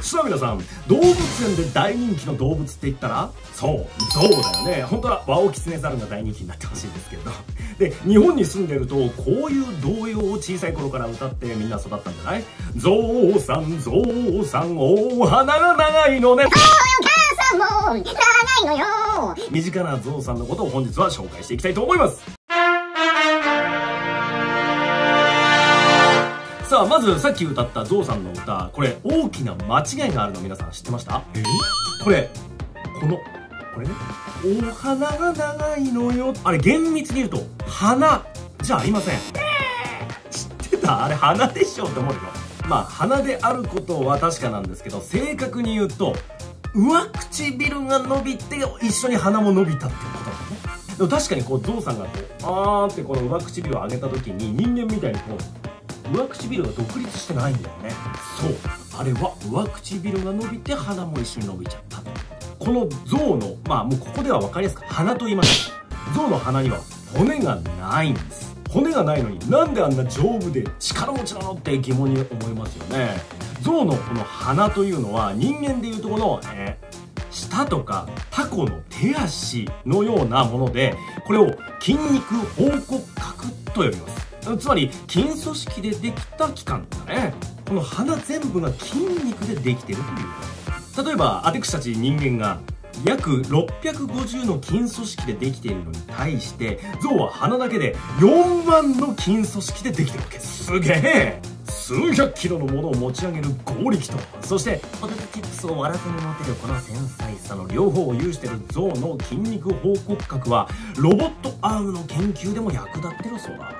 さあ皆さん、動物園で大人気の動物って言ったら、そう、ゾウだよね。本当はワオキツネザルが大人気になってほしいんですけれど。で、日本に住んでると、こういう童謡を小さい頃から歌ってみんな育ったんじゃない？ゾウさん、ゾウさん、お鼻が長いのね。そうよ、母さんも長いのよ。身近なゾウさんのことを本日は紹介していきたいと思います。さあ、まずさっき歌ったゾウさんの歌、これ大きな間違いがあるの皆さん知ってました？これね、お花が長いのよ。あれ厳密に言うと花じゃありません。知ってた？あれ花でしょって思うよ。まあ花であることは確かなんですけど、正確に言うと上唇が伸びて一緒に鼻も伸びたっていうことなんだね。でも確かにこうゾウさんがこうあーってこの上唇を上げた時に人間みたいにこう上唇が独立してないんだよね。そう、あれは上唇が伸びて鼻も一緒に伸びちゃった。このゾウのまあもうここでは分かりやすく鼻と言いました。ゾウの鼻には骨がないんです。骨がないのになんであんな丈夫で力持ちなのって疑問に思いますよね。ゾウのこの鼻というのは人間でいうとこの、舌とかタコの手足のようなもので、これを筋肉包骨核と呼びます。つまり筋組織でできた器官だね。この鼻全部が筋肉でできているということ。例えば私たち人間が約650の筋組織でできているのに対して、ゾウは鼻だけで4万の筋組織でできてるわけ。すげえ。数百キロのものを持ち上げる合力と、そしてポテトチップスを割らずに持てるこの繊細さの両方を有しているゾウの筋肉包骨核はロボットアームの研究でも役立ってるそうだ。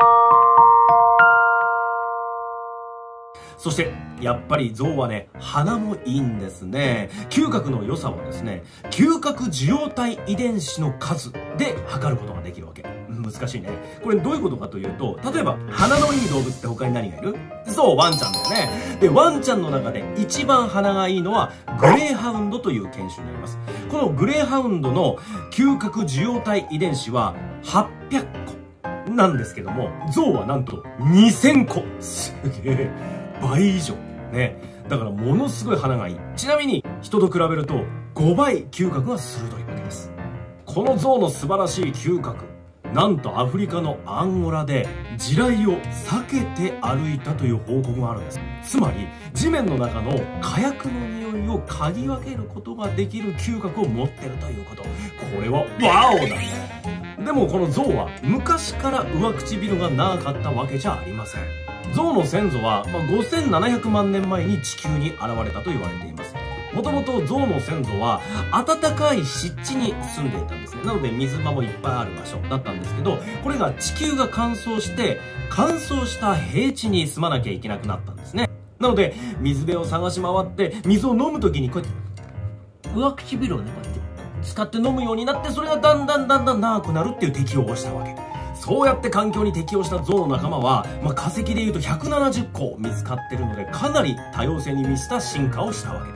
そしてやっぱりゾウはね、鼻もいいんですね。嗅覚の良さはですね、嗅覚受容体遺伝子の数で測ることができるわけ。難しいね。これどういうことかというと、例えば鼻のいい動物って他に何がいる？そう、ワンちゃんだよね。で、ワンちゃんの中で一番鼻がいいのはグレーハウンドという犬種になります。このグレーハウンドの嗅覚受容体遺伝子は800個なんですけども、ゾウはなんと2000個。すげえ。倍以上ね。だからものすごい鼻がいい。ちなみに人と比べると5倍嗅覚が鋭いわけです。このゾウの素晴らしい嗅覚、なんとアフリカのアンゴラで地雷を避けて歩いたという報告があるんです。つまり地面の中の火薬の匂いを嗅ぎ分けることができる嗅覚を持ってるということ。これはワオだね。でもこのゾウは昔から上唇が長かったわけじゃありません。ゾウの先祖は、5700万年前に地球に現れたと言われています。もともとゾウの先祖は暖かい湿地に住んでいたんですね。なので水場もいっぱいある場所だったんですけど、これが地球が乾燥して乾燥した平地に住まなきゃいけなくなったんですね。なので水辺を探し回って水を飲む時にこうやって上唇をね、こうやって使って飲むようになって、それがだんだん長くなるっていう適応をしたわけ。そうやって環境に適応したゾウの仲間は、化石でいうと170個見つかってるので、かなり多様性に満ちた進化をしたわけです。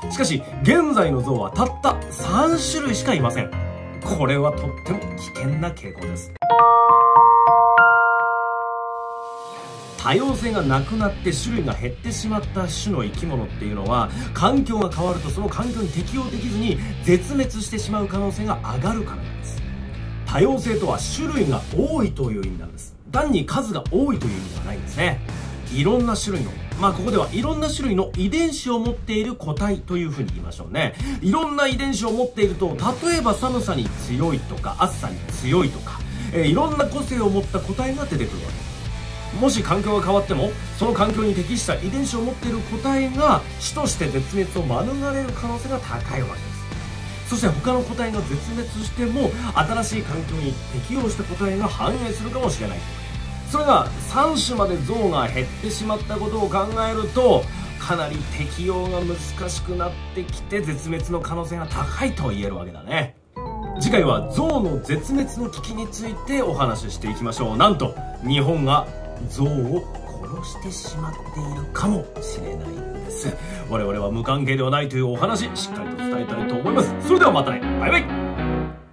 しかし現在のゾウはたった3種類しかいません。これはとっても危険な傾向です。多様性がなくなって種類が減ってしまった種の生き物っていうのは、環境が変わるとその環境に適応できずに絶滅してしまう可能性が上がるからなんです。多様性とは種類が多いという意味なんです。単に数が多いという意味ではないんですね。いろんな種類の、ここではいろんな種類の遺伝子を持っている個体というふうに言いましょうね。いろんな遺伝子を持っていると、例えば寒さに強いとか暑さに強いとか、いろんな個性を持った個体が出てくるわけ。もし環境が変わっても、その環境に適した遺伝子を持っている個体が種として絶滅を免れる可能性が高いわけです。そして他の個体が絶滅しても、新しい環境に適応した個体が繁栄するかもしれない。それが3種までゾウが減ってしまったことを考えると、かなり適応が難しくなってきて絶滅の可能性が高いと言えるわけだね。次回はゾウの絶滅の危機についてお話ししていきましょう。なんと日本がゾウを殺してしまっているかもしれないんです。我々は無関係ではないというお話、しっかりと伝えたいと思います。それではまたね。バイバイ。